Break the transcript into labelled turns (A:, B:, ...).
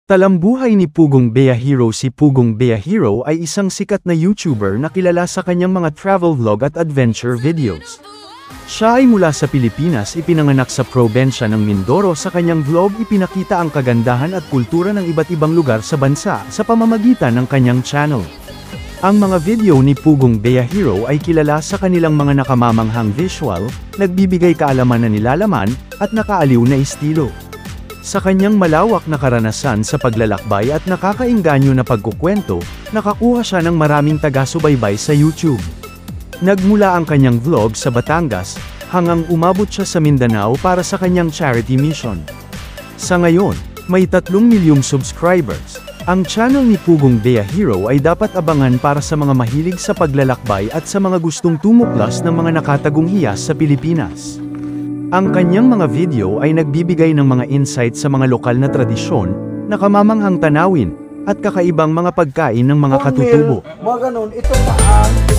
A: Talambuhay ni Pugong Biyahero. Si Pugong Biyahero ay isang sikat na YouTuber na kilala sa kanyang mga travel vlog at adventure videos. Siya ay mula sa Pilipinas, ipinanganak sa probensya ng Mindoro. Sa kanyang vlog ipinakita ang kagandahan at kultura ng iba't ibang lugar sa bansa sa pamamagitan ng kanyang channel. Ang mga video ni Pugong Biyahero ay kilala sa kanilang mga nakamamanghang visual, nagbibigay kaalaman na nilalaman, at nakaaliw na estilo. Sa kanyang malawak na karanasan sa paglalakbay at nakakaengganyo na pagkukwento, nakakuha siya ng maraming taga-subaybay sa YouTube. Nagmula ang kanyang vlog sa Batangas, hanggang umabot siya sa Mindanao para sa kanyang charity mission. Sa ngayon, may 3 milyong subscribers. Ang channel ni Pugong Biyahero ay dapat abangan para sa mga mahilig sa paglalakbay at sa mga gustong tumuklas ng mga nakatagong hiyas sa Pilipinas. Ang kanyang mga video ay nagbibigay ng mga insight sa mga lokal na tradisyon, nakamamanghang tanawin, at kakaibang mga pagkain ng mga katutubo.
B: Mga ganun, ito pa ang